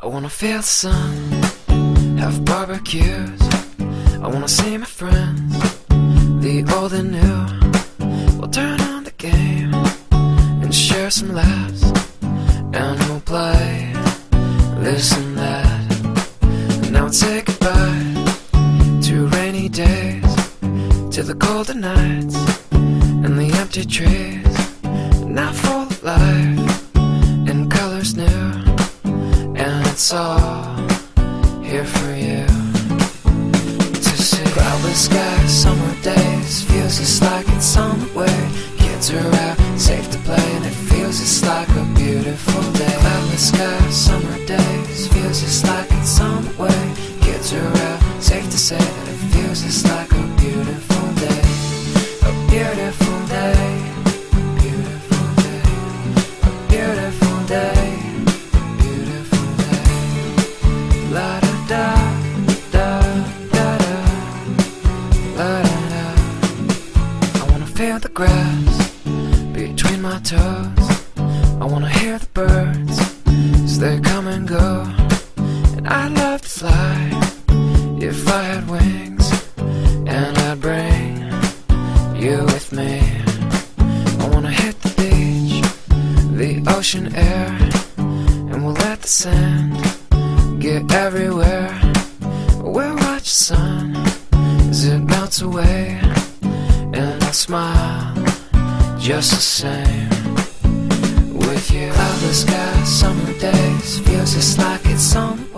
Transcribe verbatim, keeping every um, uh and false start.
I wanna feel the sun, have barbecues. I wanna see my friends, the old and new. We'll turn on the game and share some laughs, and we'll play this and that. And now we'll say goodbye to rainy days, to the golden nights and the empty trees. Now full of life and colors new, and it's all here for you to see. Cloudless skies, summer days, feels just like it's on the way. Kids are out, safe to play, and it feels just like a beautiful day. Cloudless skies, summer days, feels just like it's on the way. Kids are out, safe to say that it feels just like a beautiful day. A beautiful day, beautiful day, a beautiful day, beautiful day. La da da da da da, la da da. I wanna feel the grass between my toes. I wanna hear the birds as they come and go. And I'd love to fly if I had wings, and I'd bring you with me. I wanna hit the beach, the ocean air, and we'll let the sand get everywhere. We'll watch the sun as it melts away, and I'll smile just the same with you. Cloudless skies, summer days, feels just like it's on the